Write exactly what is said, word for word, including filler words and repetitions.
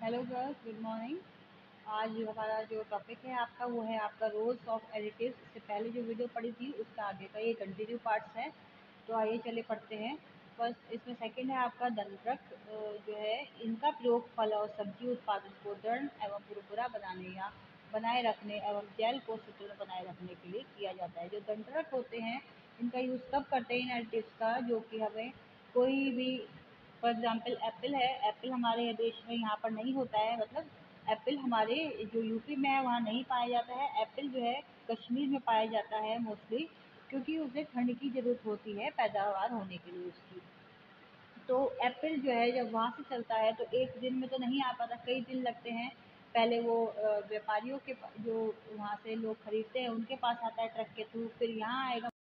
Hello girls, good morning. आज जो हमारा जो टॉपिक है आपका वो है आपका रोल्स ऑफ एडिटिव्स। इससे पहले जो वीडियो पढ़ी थी उसका आगे का ये कंटिन्यू पार्ट्स है। तो आइए चले पढ़ते हैं। फर्स्ट इसमें सेकंड है आपका दंड्रक जो है इनका प्रयोग फल और सब्जी उत्पादन को दृढ़ एवं भुरभुरा बनाने या बनाए रखने एवं जेल को सुदृढ़ बनाए रखने के लिए किया जाता है। जो दंड्रक होते हैं इनका यूज़ कब करते हैं इन एडिटिव्स का, जो कि हमें कोई भी फॉर एग्जाम्पल एप्पल है, एप्पल हमारे देश में यहाँ पर नहीं होता है, मतलब एप्पल हमारे जो यूपी में है वहाँ नहीं पाया जाता है। एप्पल जो है कश्मीर में पाया जाता है मोस्टली, क्योंकि उसे ठंड की ज़रूरत होती है पैदावार होने के लिए उसकी। तो एप्पल जो है जब वहाँ से चलता है तो एक दिन में तो नहीं आ पाता, कई दिन लगते हैं। पहले वो व्यापारियों के जो वहाँ से लोग खरीदते हैं उनके पास आता है ट्रक के थ्रू, फिर यहाँ आएगा